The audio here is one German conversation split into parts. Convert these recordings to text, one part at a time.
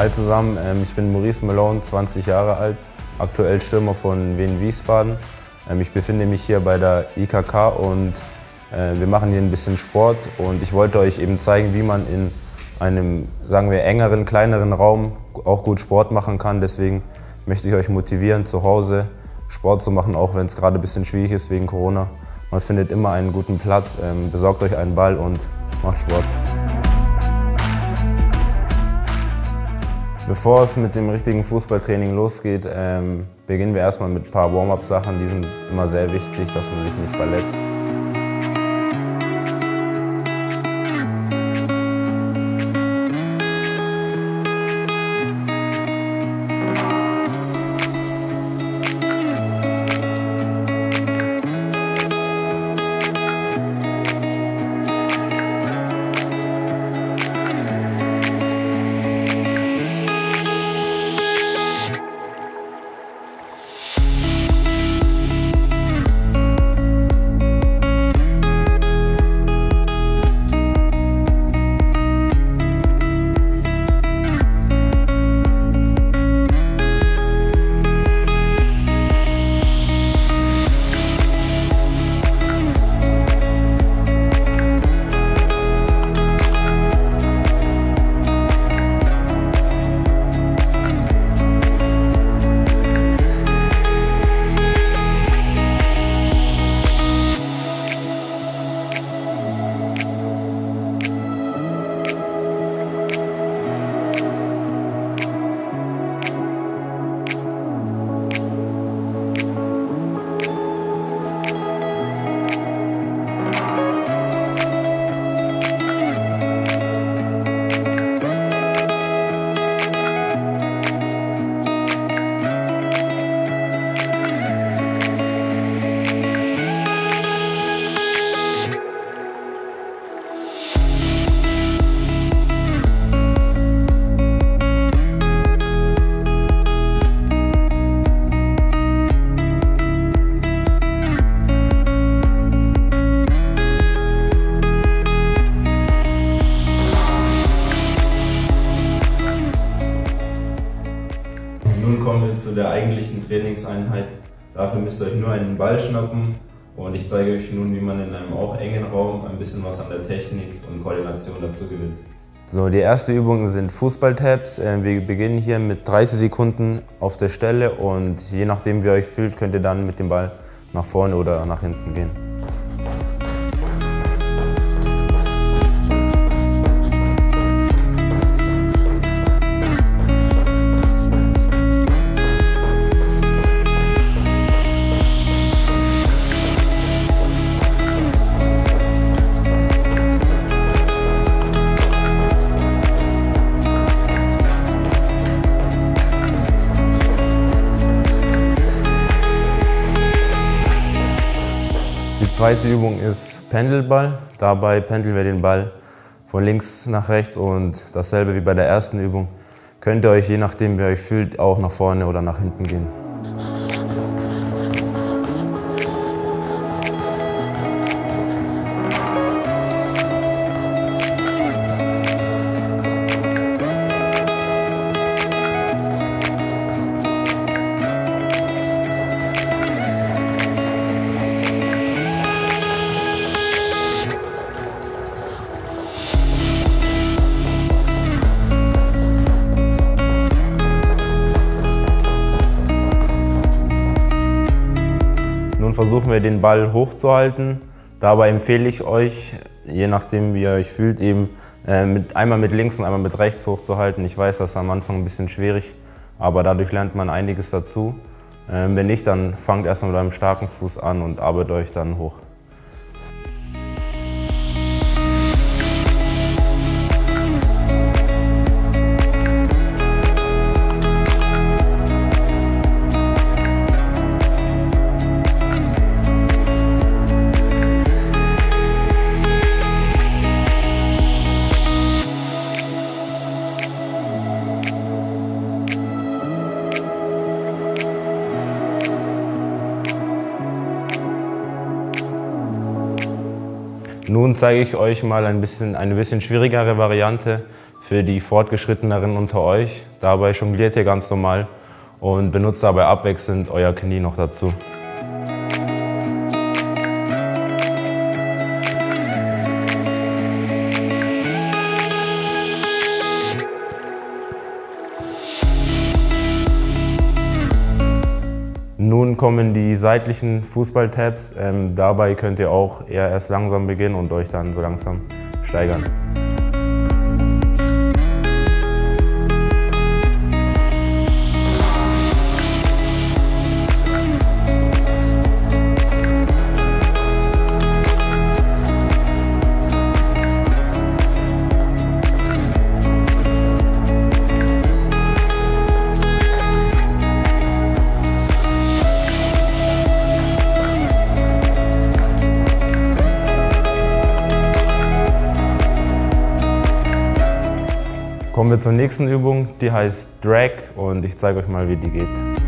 Hi zusammen, ich bin Maurice Malone, 20 Jahre alt, aktuell Stürmer von Wien Wiesbaden. Ich befinde mich hier bei der IKK und wir machen hier ein bisschen Sport und ich wollte euch eben zeigen, wie man in einem, sagen wir, engeren, kleineren Raum auch gut Sport machen kann. Deswegen möchte ich euch motivieren, zu Hause Sport zu machen, auch wenn es gerade ein bisschen schwierig ist wegen Corona. Man findet immer einen guten Platz, besorgt euch einen Ball und macht Sport. Bevor es mit dem richtigen Fußballtraining losgeht, beginnen wir erstmal mit ein paar Warm-up-Sachen. Die sind immer sehr wichtig, dass man sich nicht verletzt. Nun kommen wir zu der eigentlichen Trainingseinheit. Dafür müsst ihr euch nur einen Ball schnappen und ich zeige euch nun, wie man in einem auch engen Raum ein bisschen was an der Technik und Koordination dazu gewinnt. So, die ersten Übungen sind Fußballtabs. Wir beginnen hier mit 30 Sekunden auf der Stelle und je nachdem wie ihr euch fühlt, könnt ihr dann mit dem Ball nach vorne oder nach hinten gehen. Die zweite Übung ist Pendelball. Dabei pendeln wir den Ball von links nach rechts und dasselbe wie bei der ersten Übung. Könnt ihr euch, je nachdem wie ihr euch fühlt, auch nach vorne oder nach hinten gehen. Nun versuchen wir den Ball hochzuhalten. Dabei empfehle ich euch, je nachdem wie ihr euch fühlt, eben einmal mit links und einmal mit rechts hochzuhalten. Ich weiß, das ist am Anfang ein bisschen schwierig, aber dadurch lernt man einiges dazu. Wenn nicht, dann fangt erstmal mit eurem starken Fuß an und arbeitet euch dann hoch. Nun zeige ich euch mal eine bisschen schwierigere Variante Für die Fortgeschritteneren unter euch, dabei jongliert ihr ganz normal und benutzt dabei abwechselnd euer Knie noch dazu. Nun kommen die seitlichen Fußball-Tabs. Dabei könnt ihr auch eher erst langsam beginnen und euch dann so langsam steigern. Kommen wir zur nächsten Übung, die heißt Drag und ich zeige euch mal, wie die geht.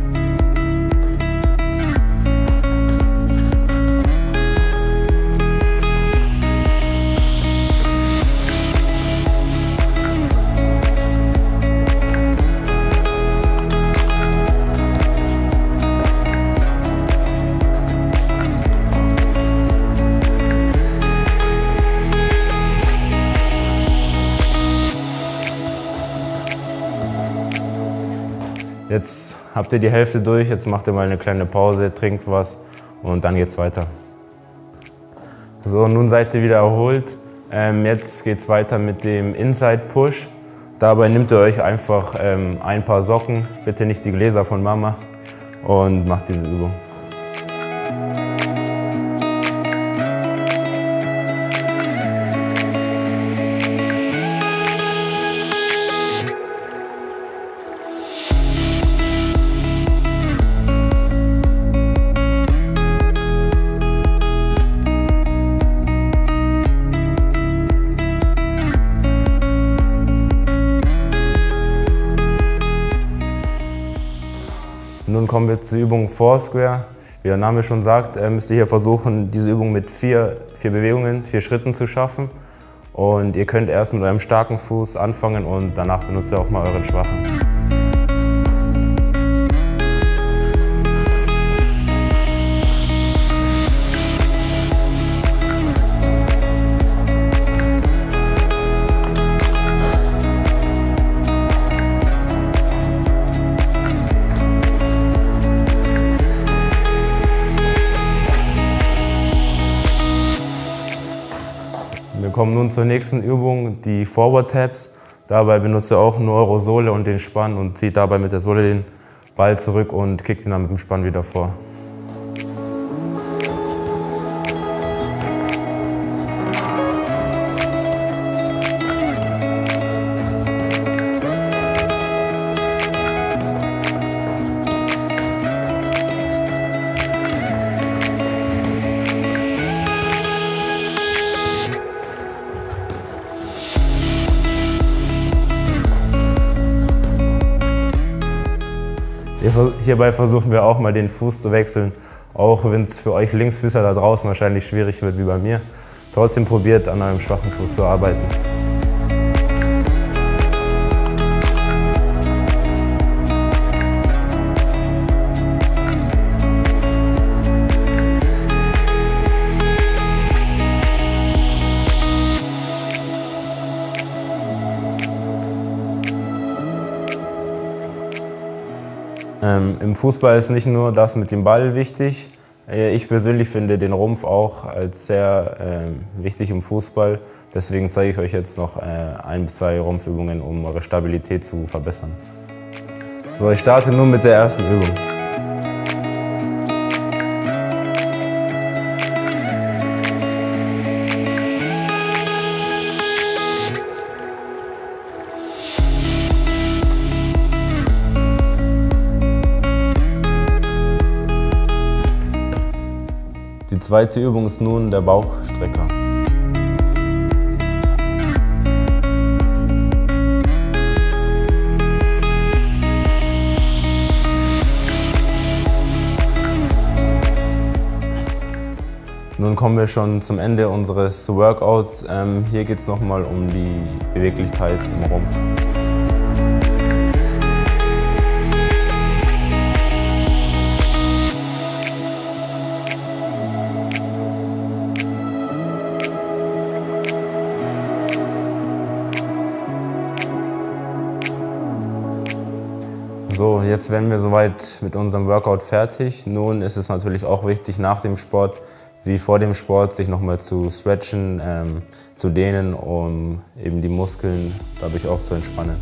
Jetzt habt ihr die Hälfte durch, jetzt macht ihr mal eine kleine Pause, trinkt was und dann geht's weiter. So, nun seid ihr wieder erholt. Jetzt geht's weiter mit dem Inside Push. Dabei nehmt ihr euch einfach ein paar Socken, bitte nicht die Gläser von Mama, und macht diese Übung. Nun kommen wir zur Übung Foursquare. Wie der Name schon sagt, müsst ihr hier versuchen, diese Übung mit vier Bewegungen, 4 Schritten zu schaffen. Und ihr könnt erst mit eurem starken Fuß anfangen und danach benutzt ihr auch mal euren schwachen. Wir kommen nun zur nächsten Übung, die Forward Taps. Dabei benutzt ihr auch nur eure Sohle und den Spann und zieht dabei mit der Sohle den Ball zurück und kickt ihn dann mit dem Spann wieder vor. Hierbei versuchen wir auch mal den Fuß zu wechseln, auch wenn es für euch Linksfüßer da draußen wahrscheinlich schwierig wird wie bei mir. Trotzdem probiert an eurem schwachen Fuß zu arbeiten. Im Fußball ist nicht nur das mit dem Ball wichtig. Ich persönlich finde den Rumpf auch als sehr wichtig im Fußball. Deswegen zeige ich euch jetzt noch 1 bis 2 Rumpfübungen, um eure Stabilität zu verbessern. So, ich starte nun mit der ersten Übung. Die zweite Übung ist nun der Bauchstrecker. Nun kommen wir schon zum Ende unseres Workouts. Hier geht es nochmal um die Beweglichkeit im Rumpf. So, jetzt wären wir soweit mit unserem Workout fertig. Nun ist es natürlich auch wichtig, nach dem Sport wie vor dem Sport sich nochmal zu stretchen, zu dehnen, um eben die Muskeln dadurch auch zu entspannen.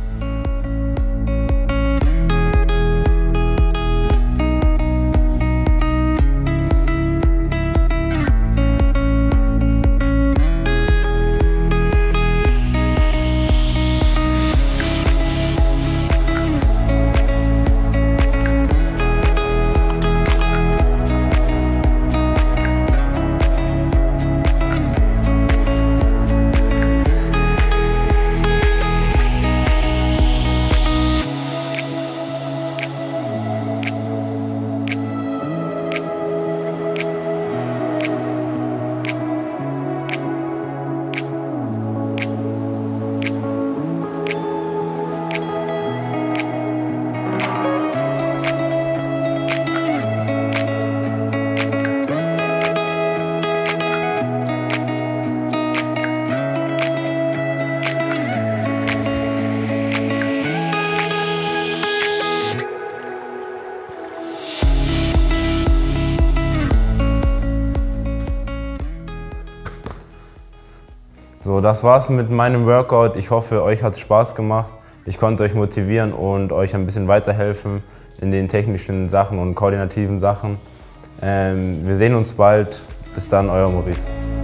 So, das war's mit meinem Workout. Ich hoffe, euch hat es Spaß gemacht. Ich konnte euch motivieren und euch ein bisschen weiterhelfen in den technischen Sachen und koordinativen Sachen. Wir sehen uns bald. Bis dann, euer Maurice.